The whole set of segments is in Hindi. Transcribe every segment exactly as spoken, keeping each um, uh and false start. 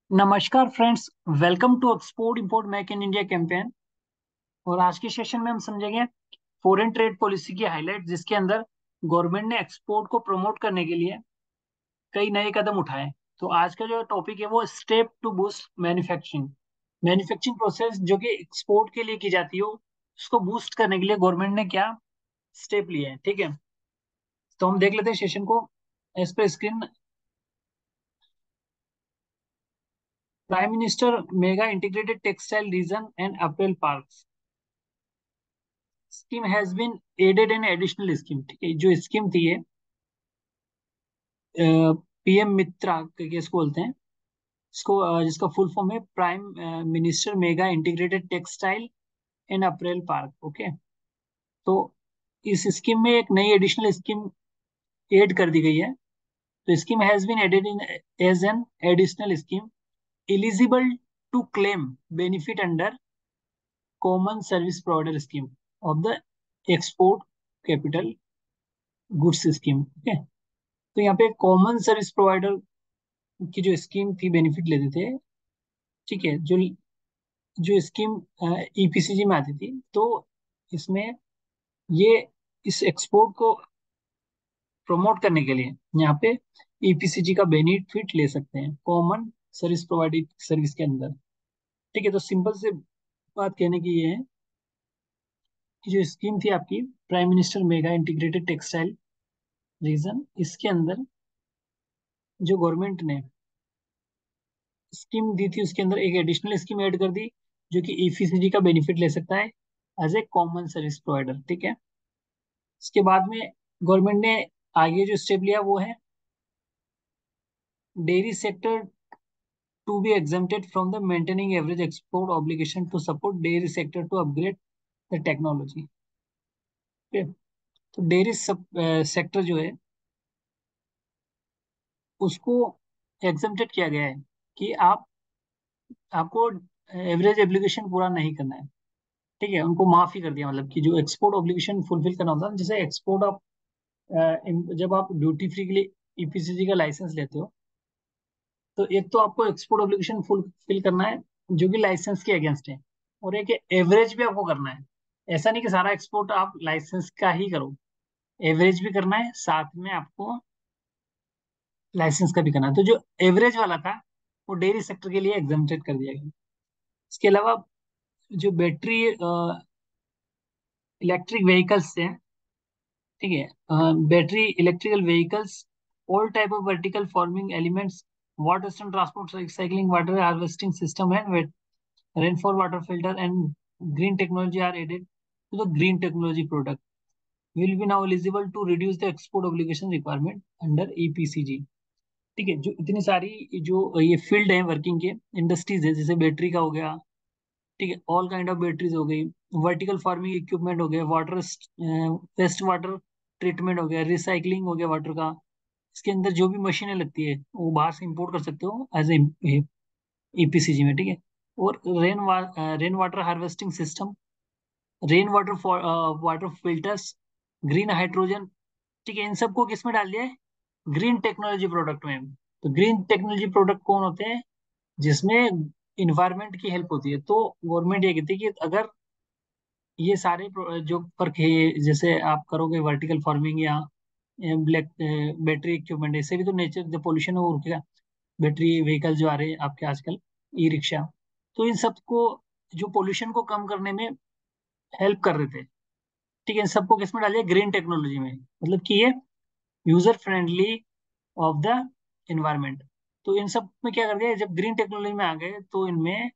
नमस्कार friends. Welcome to export import make in India campaign. और आज के सेशन में हम समझेंगे फॉरेन ट्रेड पॉलिसी की हाईलाइट, जिसके अंदर गवर्नमेंट ने एक्सपोर्ट को प्रमोट करने के लिए कई नए कदम उठाए। तो आज का जो टॉपिक है वो step to boost manufacturing. Manufacturing process जो कि एक्सपोर्ट के लिए की जाती हो, उसको बूस्ट करने के लिए गवर्नमेंट ने क्या स्टेप लिए हैं। ठीक है, तो हम देख लेते हैं सेशन को। As per screen, prime minister mega integrated textile region and apparel park scheme has been added an additional scheme. ठीक है, जो स्कीम थी ये पीएम मित्रा के इसको बोलते हैं। इसको अ, जिसका फुल फॉर्म है prime minister mega integrated textile and apparel park. Okay, तो इस स्कीम में एक नई एडिशनल स्कीम ऐड कर दी गई है। तो scheme has been added in as an additional scheme eligible to claim benefit under common service provider scheme of the export capital goods scheme. Okay, तो यहाँ पे कॉमन सर्विस प्रोवाइडर की जो स्कीम थी, बेनिफिट लेते थे। ठीक है, जो जो स्कीम ईपीसीजी में आती थी, तो इसमें ये इस एक्सपोर्ट को प्रमोट करने के लिए यहाँ पे ईपीसीजी का बेनिफिट ले सकते हैं कॉमन सर्विस प्रोवाइडेड सर्विस के अंदर। ठीक है, तो सिंपल से बात कहने की ये है कि जो स्कीम थी आपकी prime minister mega integrated textile region, इसके अंदर जो गवर्नमेंट ने स्कीम दी थी, उसके अंदर एक एडिशनल स्कीम ऐड कर दी, जो कि ईपीसीजी का बेनिफिट ले सकता है as a common service provider. ठीक है, इसके बाद में गवर्नमेंट ने आगे जो स्टेप लिया वो है dairy sector to be exempted from the maintaining average export obligation to support dairy sector to upgrade the technology। ठीक है, तो डेयरी सेक्टर जो है उसको एग्जेम्प्टेड किया गया है कि आप आपको एवरेज एप्लीकेशन पूरा नहीं करना है। ठीक है, उनको माफी कर दिया, मतलब कि जो एक्सपोर्ट ऑब्लिगेशन फुलफिल करना होता है, जैसे एक्सपोर्ट आप अ, जब आप ड्यूटी फ्री के लिए ईपीसीजी का लाइसेंस लेते हो, तो एक तो आपको एक्सपोर्ट ऑब्लिगेशन फुलफिल करना है जो कि लाइसेंस के अगेंस्ट है, और एक एवरेज भी आपको करना है। ऐसा नहीं कि सारा एक्सपोर्ट आप लाइसेंस का ही करो, एवरेज भी करना है, साथ में आपको लाइसेंस का भी करना है। तो जो एवरेज वाला था वो डेयरी सेक्टर के लिए एग्जेम्प्टेड कर दिया गया। इसके अलावा जो बैटरी इलेक्ट्रिक व्हीकल्स हैं, ठीक है, battery electrical vehicles, all type of vertical farming elements, water stone transport recycling, water harvesting system and rainfall water filter and green technology are added to the green technology product will be now eligible to reduce the export obligation requirement under EPCG. ठीक है, जो इतनी सारी जो ये फील्ड है वर्किंग के, इंडस्ट्रीज है, जैसे बैटरी का हो गया, ठीक है, ऑल काइंड ऑफ बैटरीज हो गई, वर्टिकल फार्मिंग इक्विपमेंट हो गया, वाटर वेस्ट वाटर ट्रीटमेंट हो गया, रिसाइकलिंग हो गया वाटर का। इसके अंदर जो भी मशीनें लगती है वो बाहर से इंपोर्ट कर सकते हो एज ए ईपीसीजी में। ठीक है, और रेन वा, rain water harvesting system, rain water water filters, green hydrogen. ठीक है, इन सबको किस में डाल दिया है? ग्रीन टेक्नोलॉजी प्रोडक्ट में। तो ग्रीन टेक्नोलॉजी प्रोडक्ट कौन होते हैं? जिसमें इन्वायरमेंट की हेल्प होती है। तो गवर्नमेंट ये कहती है कि अगर ये सारे प्रो- जो फर्क है, जैसे आप करोगे वर्टिकल फार्मिंग या ब्लैक बैटरी इक्विपमेंट, इससे भी तो नेचर जो पोल्यूशन है वो रुकेगा। बैटरी व्हीकल जो आ रहे हैं आपके आजकल, ई रिक्शा, तो इन सबको जो पोल्यूशन को कम करने में हेल्प कर रहे थे। ठीक है, इन सबको किसमें डालिए? ग्रीन टेक्नोलॉजी में, मतलब कि ये user friendly of the environment. तो इन सब में क्या कर दिया, जब ग्रीन टेक्नोलॉजी में आ गए तो इनमें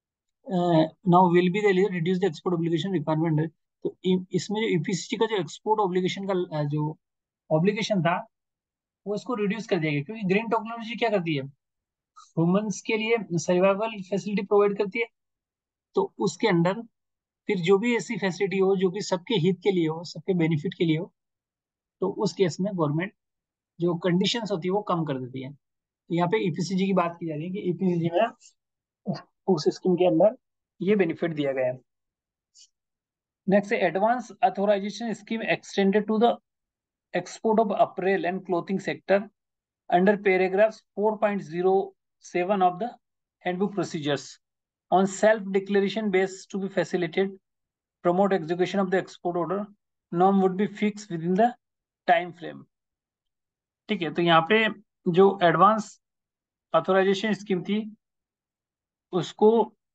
now will be the reduce the export obligation requirement. तो इ- इसमें जो ईपीसीसी का जो एक्सपोर्ट ऑब्लिगेशन का अ, जो ऑब्लिगेशन था, वो इसको रिड्यूस कर दिया गया, क्योंकि ग्रीन टेक्नोलॉजी क्या करती है? ह्यूमंस के लिए सर्वाइवल फैसिलिटी प्रोवाइड करती है। तो उसके अंदर फिर जो भी ऐसी फैसिलिटी हो जो कि सबके हित के लिए हो, सबके बेनिफिट के लिए हो, तो उस केस में गवर्नमेंट जो कंडीशंस होती है वो कम कर देती है। तो यहाँ पे ईपीसीजी की बात की जा रही है कि ईपीसीजी में उस स्कीम के अंदर ये बेनिफिट दिया गया है। Next, advance authorisation scheme extended to the export of apparel and clothing sector under paragraph four point zero seven of the handbook procedures on self declaration base to be facilitated, promote execution of the export order. Norm would be fixed within the time frame. ठीक है, तो यहाँ पे जो एडवांस ऑथोराइजेशन स्कीम थी उसको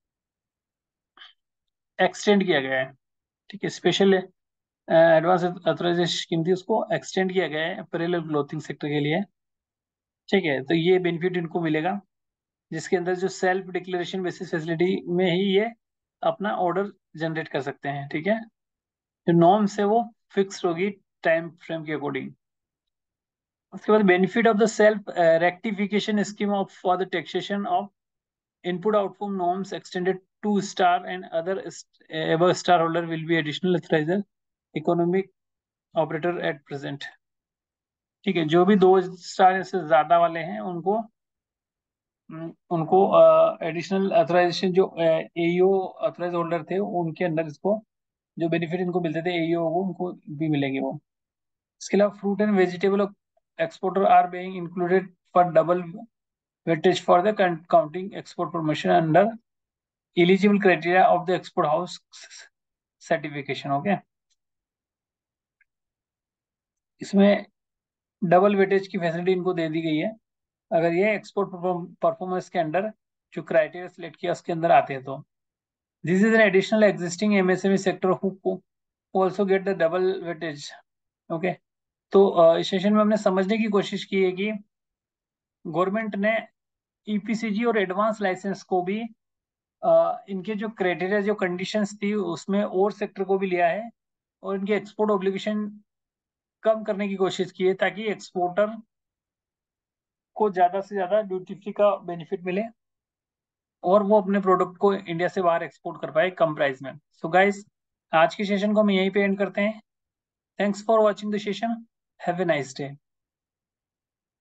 एक्सटेंड किया गया है। ठीक है, स्पेशल एडवांस ऑथराइजेशन स्कीम थी उसको एक्सटेंड किया गया है अपैरेल और क्लोथिंग सेक्टर के लिए। ठीक है, तो ये बेनिफिट इनको मिलेगा जिसके अंदर जो सेल्फ डिक्लेरेशन बेसिस फैसिलिटी में ही ये अपना ऑर्डर जनरेट कर सकते हैं। ठीक है, जो नॉर्म्स है वो फिक्स होगी टाइम फ्रेम के अकॉर्डिंग। उसके बाद benefit of the self rectification scheme of for the taxation of input output norms extended to star and other above star holder will be additional authorizer economic operator at present। ठीक है, जो भी दो स्टार से ज्यादा वाले हैं उनको उनको एडिशनल अथोराइजेशन जो एईओ अथोराइज होल्डर थे उनके अंदर इसको जो बेनिफिट इनको मिलते थे एईओ को उनको भी मिलेंगे वो। इसके अलावा fruit and vegetable exporter are being included for double weightage for the counting export promotion under eligible criteria of the export house certification. Okay, इसमें डबल वेटेज की फैसिलिटी इनको दे दी गई है अगर ये एक्सपोर्ट परफॉर्मेंस के अंडर जो क्राइटेरिया सिलेक्ट किया उसके अंदर आते हैं तो। This is an additional existing MSME sector who also get the double weightage. Okay, तो इस सेशन में हमने समझने की कोशिश की है कि गवर्नमेंट ने ईपीसीजी और एडवांस लाइसेंस को भी uh, इनके जो क्राइटेरिया जो कंडीशंस थी उसमें और सेक्टर को भी लिया है और इनके एक्सपोर्ट ऑब्लिगेशन कम करने की कोशिश की है ताकि एक्सपोर्टर को ज्यादा से ज्यादा ड्यूटी फ्री का बेनिफिट मिले और वो अपने प्रोडक्ट को इंडिया से बाहर एक्सपोर्ट कर पाए कम प्राइस में। सो so गाइस, आज के सेशन को हम यहीं पे एंड करते हैं। Thanks for watching the session. Have a nice day.